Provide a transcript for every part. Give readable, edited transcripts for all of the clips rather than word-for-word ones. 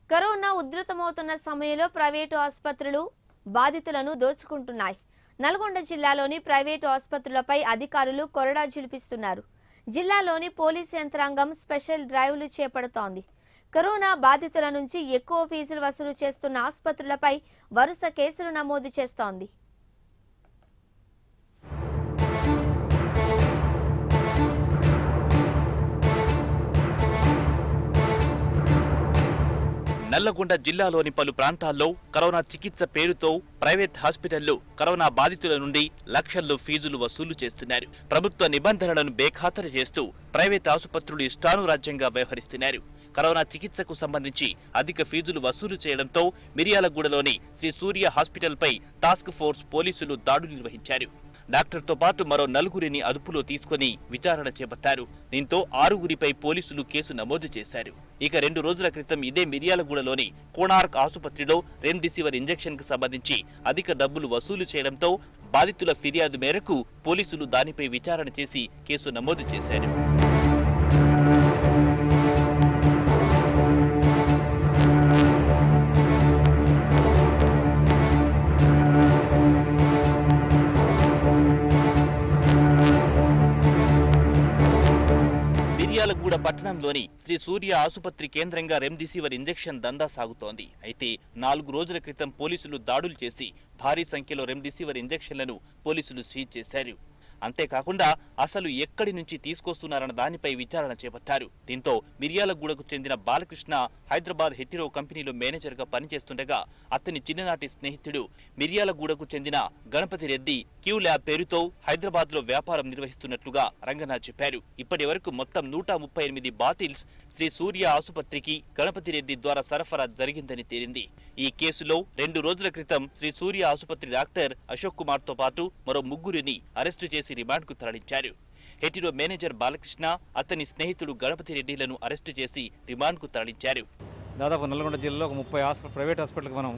Corona ఉధృతమవుతున్న సమయంలో private ఆసుపత్రులు బాధితులను దోచుకుంటున్నాయి. నల్గొండ జిల్లాలోని ప్రైవేటు ఆసుపత్రులపై అధికారులు కొరడా ఝుళిపిస్తున్నారు. జిల్లాలోని పోలీస్ యంత్రాంగం స్పెషల్ డ్రైవ్లు చేపడుతోంది. కరోనా బాధితుల నుంచి ఎక్కువ ఫీజులు వసూలు చేస్తున్న ఆసుపత్రులపై వరుస కేసులు నమోదు చేస్తోంది. నల్లగొండ జిల్లాలోని పలు ప్రాంతాల్లో కరోనా చికిత్స పేరుతో ప్రైవేట్ హాస్పిటళ్లు కరోనా బాధితుల నుండి లక్షల్లో ఫీజులు వసూలు చేస్తున్నారు. ప్రభుత్వ నిబంధనలను బేఖాతరు చేస్తూ ప్రైవేట్ ఆసుపత్రులు ఇష్టానురాజ్యంగా వ్యవహరిస్తున్నారు. కరోనా చికిత్సకు సంబంధించి అధిక ఫీజులు వసూలు చేయడంతో మిర్యాలగూడలోని శ్రీ సూర్య హాస్పిటల్పై టాస్క్ ఫోర్స్ పోలీసులు దాడులు నిర్వహించారు. డాక్టర్తో పాటు మరో 4గురిని అదుపులో తీసుకుని విచారణ చేపట్టారు. దీంతో 6గురిపై పోలీసులు కేసు నమోదు చేశారు. ఇక 2 రోజుల క్రితం ఇదే మిర్యాలగూడలోని కోణార్క్ ఆసుపత్రిలో రెమ్డెసివిర్ ఇంజెక్షన్ కు సంబంధించి అధిక డబ్బులు వసూలు చేయడంతో బాధితుల ఫిర్యాదు మేరకు పోలీసులు దానిపై విచారణ చేసి కేసు నమోదు చేశారు. మిర్యాలగూడ పట్టణంలోని శ్రీ సూర్య ఆసుపత్రి కేంద్రంగా రెమ్డెసివిర్ ఇంజెక్షన్ దందా సాగుతోంది. అయితే 4 రోజుల క్రితం పోలీసులు దాడులు చేసి భారీ సంఖ్యలో రెమ్డెసివిర్ ఇంజెక్షన్లను పోలీసులు సీజ్ చేశారు. అంతేకాకుండా అసలు ఎక్కడి నుంచి తీసుకొస్తున్నారన్న దానిపై విచారణ చేపట్టారు. దీంతో మిర్యాలగూడకు చెందిన బాలకృష్ణ హైదరాబాద్ హెటిరో కంపెనీలో మేనేజర్గా పనిచేస్తుండగా అతని చిన్ననాటి స్నేహితుడు మిర్యాలగూడకు చెందిన గణపతి రెడ్డి క్యూ ల్యాబ్ పేరుతో హైదరాబాద్ లో వ్యాపారం నిర్వహిస్తున్నట్లుగా రంగనాథ్ చెప్పారు. ఇప్పటి వరకు మొత్తం 138 బాటిల్స్ శ్రీ సూర్య ఆసుపత్రికి గణపతి రెడ్డి ద్వారా సరఫరా జరిగిందని తేలింది. ఈ కేసులో 2 రోజుల క్రితం శ్రీ సూర్య ఆసుపత్రి డాక్టర్ అశోక్ కుమార్ తో పాటు మరో 3గురిని అరెస్టు చేసి రిమాండ్ కు తరలించారు. హెటిరో మేనేజర్ బాలకృష్ణ, అతని స్నేహితుడు గణపతి రెడ్డిలను అరెస్టు చేసి రిమాండ్ కు తరలించారు. దాదాపు నల్గొండ జిల్లాలో ఒక 30 ప్రైవేట్ హాస్పిటల్కి మనం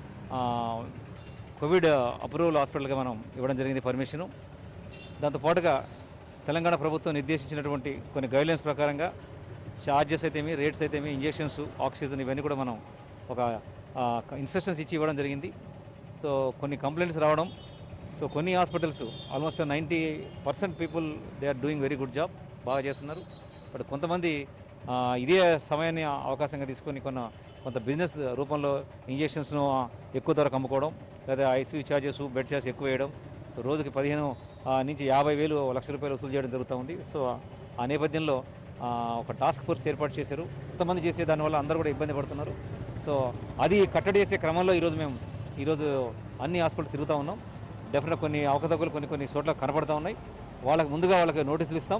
కోవిడ్ అప్రూవల్ హాస్పిటల్గా మనం ఇవ్వడం జరిగింది పర్మిషను. దాంతో పాటుగా తెలంగాణ ప్రభుత్వం నిర్దేశించినటువంటి కొన్ని గైడ్లైన్స్ ప్రకారంగా ఛార్జెస్ అయితేమి, రేట్స్ అయితేమి, ఇంజెక్షన్స్, ఆక్సిజన్ ఇవన్నీ కూడా మనం ఒక ఇన్స్ట్రక్షన్స్ ఇచ్చి ఇవ్వడం జరిగింది. సో కొన్ని కంప్లైంట్స్ రావడం, సో కొన్ని hospitals almost 90% people they are doing very good job, బాగా చేస్తున్నారు. బట్ కొంతమంది ఇదే సమయాన్ని అవకాశంగా తీసుకొని కొంత బిజినెస్ రూపంలో ఇంజెక్షన్స్ను ఎక్కువ ధరకు అమ్ముకోవడం, లేదా ఐసీయూ ఛార్జెస్, బెడ్ ఛార్జెస్ ఎక్కువ వేయడం, సో రోజుకి 15 నుంచి 50,000 లక్ష రూపాయలు వసూలు చేయడం జరుగుతూ ఉంది. సో ఆ నేపథ్యంలో ఒక టాస్క్ ఫోర్స్ ఏర్పాటు చేశారు. కొంతమంది చేసే దానివల్ల అందరూ కూడా ఇబ్బంది పడుతున్నారు. సో అది కట్టడి చేసే క్రమంలో ఈరోజు అన్ని హాస్పిటల్ తిరుగుతూ ఉన్నాం. డెఫినెట్గా కొన్ని అవకతవకలు కొన్ని చోట్ల కనపడుతూ ఉన్నాయి. ముందుగా వాళ్ళకి నోటీసులు ఇస్తాం.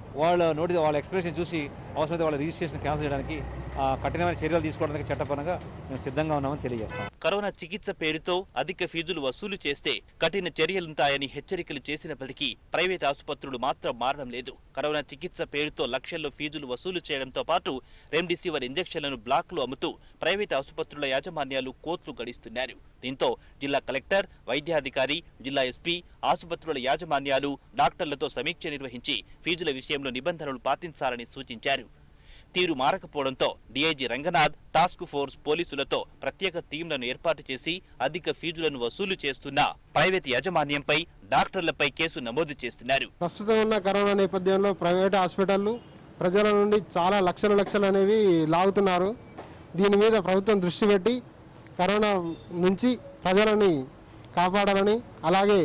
వాళ్ళ ఎక్స్ప్రెషన్ చూసి అవసరమైతే వాళ్ళ రిజిస్ట్రేషన్ క్యాన్సిల్ చేయడానికి కఠినమైన చర్యలు తీసుకోవడానికి చట్టపరంగా మేము సిద్ధంగా ఉన్నామని తెలియజేస్తాం. కరోనా చికిత్స పేరుతో అధిక ఫీజులు వసూలు చేస్తే కఠిన చర్యలుంటాయని హెచ్చరికలు చేసినప్పటికీ ప్రైవేట్ ఆసుపత్రులు మాత్రం మారడం లేదు. కరోనా చికిత్స పేరుతో లక్షల్లో ఫీజులు వసూలు చేయడంతో పాటు రెమ్డెసివిర్ ఇంజెక్షన్లను బ్లాక్లు అమ్ముతూ ప్రైవేట్ ఆసుపత్రుల యాజమాన్యాలు కోట్లు గడిస్తున్నారు. దీంతో జిల్లా కలెక్టర్, వైద్యాధికారి, జిల్లా ఎస్పీ, ఆసుపత్రుల యాజమాన్యాలు డాక్టర్లతో సమీక్ష నిర్వహించి ఫీజుల విషయంలో నిబంధనలు పాటించాలని సూచించారు. తీరు మారకపోవడంతో డీఐజీ రంగనాథ్ టాస్క్ ఫోర్స్ పోలీసులతో ప్రత్యేక టీంలను ఏర్పాటు చేసి అధిక ఫీజులను వసూలు చేస్తున్న ప్రైవేట్ యాజమాన్యంపై, డాక్టర్లపై కేసు నమోదు చేస్తున్నారు. ప్రస్తుతం ఉన్న కరోనా నేపథ్యంలో ప్రైవేట్ హాస్పిటళ్లు ప్రజల నుండి చాలా లక్షలు అనేవి లాగుతున్నారు. దీని మీద ప్రభుత్వం దృష్టి పెట్టి కరోనా నుంచి ప్రజలని కాపాడాలని, అలాగే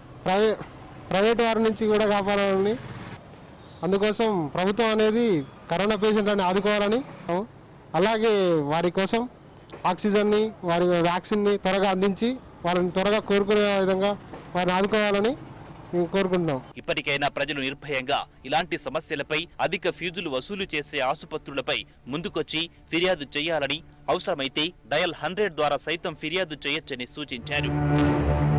ప్రైవేట్ వారి నుంచి కూడా కాపాడాలని, అందుకోసం ప్రభుత్వం అనేది కరోనా పేషెంట్లను ఆదుకోవాలని, అలాగే వారి కోసం ఆక్సిజన్ని, వారి వ్యాక్సిన్ని త్వరగా అందించి వారిని త్వరగా కోరుకునే విధంగా వారిని ఆదుకోవాలని మేము కోరుకుంటున్నాం. ఇప్పటికైనా ప్రజలు నిర్భయంగా ఇలాంటి సమస్యలపై అధిక ఫీజులు వసూలు చేసే ఆసుపత్రులపై ముందుకొచ్చి ఫిర్యాదు చేయాలని, అవసరమైతే డయల్ 100 ద్వారా సైతం ఫిర్యాదు చేయొచ్చని సూచించారు.